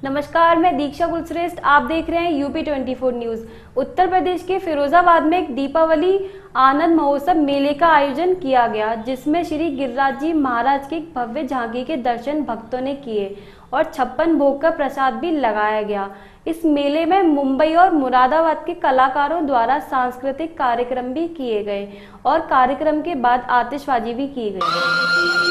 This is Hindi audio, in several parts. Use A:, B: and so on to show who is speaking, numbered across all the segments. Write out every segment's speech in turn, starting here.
A: नमस्कार, मैं दीक्षा कुलश्रेष्ठ। आप देख रहे हैं यूपी 24 न्यूज। उत्तर प्रदेश के फिरोजाबाद में एक दीपावली आनंद महोत्सव मेले का आयोजन किया गया, जिसमें श्री गिरिराज जी महाराज की भव्य झांकी के दर्शन भक्तों ने किए और 56 भोग का प्रसाद भी लगाया गया। इस मेले में मुंबई और मुरादाबाद के कलाकारों द्वारा सांस्कृतिक कार्यक्रम भी किए गए और कार्यक्रम के बाद आतिशबाजी भी की गई।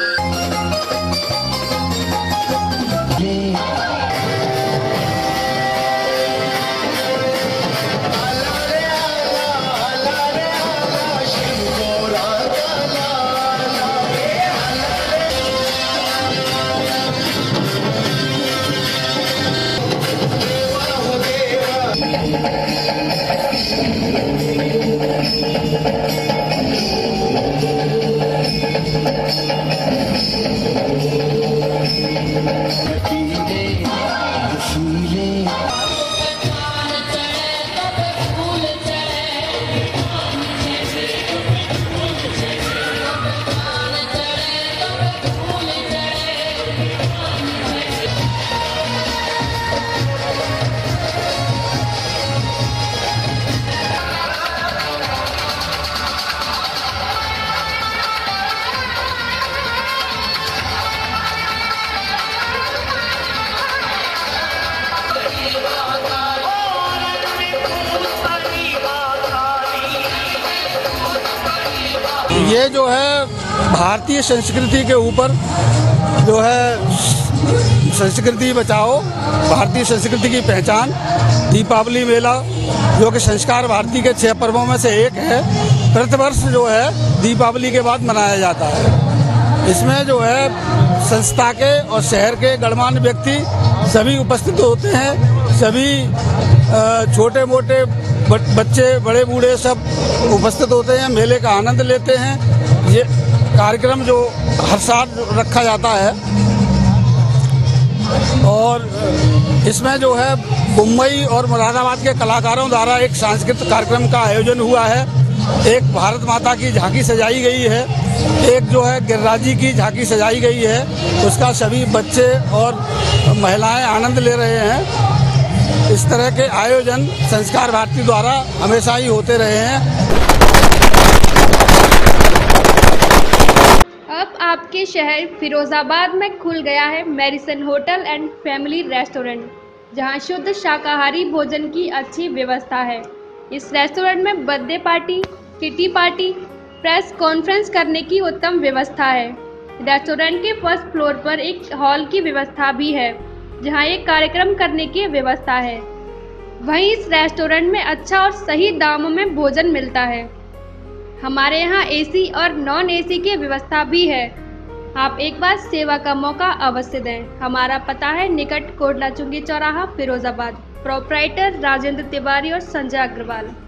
B: ये जो है भारतीय संस्कृति के ऊपर जो है संस्कृति बचाओ, भारतीय संस्कृति की पहचान दीपावली मेला, जो कि संस्कार भारती के 6 पर्वों में से एक है, प्रतिवर्ष जो है दीपावली के बाद मनाया जाता है। इसमें जो है संस्था के और शहर के गणमान्य व्यक्ति सभी उपस्थित होते हैं। सभी छोटे मोटे बच्चे बड़े बूढ़े सब उपस्थित होते हैं, मेले का आनंद लेते हैं। ये कार्यक्रम जो हर साल रखा जाता है और इसमें जो है मुंबई और मुरादाबाद के कलाकारों द्वारा एक सांस्कृतिक कार्यक्रम का आयोजन हुआ है। एक भारत माता की झांकी सजाई गई है, एक जो है गिरिराज जी की झांकी सजाई गई है, उसका सभी बच्चे और महिलाएं आनंद ले रहे हैं। इस तरह के आयोजन संस्कार भारती द्वारा हमेशा ही होते रहे हैं।
C: अब आपके शहर फिरोजाबाद में खुल गया है Marrison hotel and family restaurant, जहां शुद्ध शाकाहारी भोजन की अच्छी व्यवस्था है। इस रेस्टोरेंट में birthday party, kitty party, press conference करने की उत्तम व्यवस्था है। रेस्टोरेंट के फर्स्ट फ्लोर पर एक हॉल की व्यवस्था भी है, जहां एक कार्यक्रम करने की व्यवस्था है। वहीं इस रेस्टोरेंट में अच्छा और सही दामों में भोजन मिलता है। हमारे यहाँ एसी और नॉन एसी की व्यवस्था भी है। आप एक बार सेवा का मौका अवश्य दें। हमारा पता है निकट कोटला चुंगी चौराहा, फिरोजाबाद। प्रोप्राइटर राजेंद्र तिवारी और संजय अग्रवाल।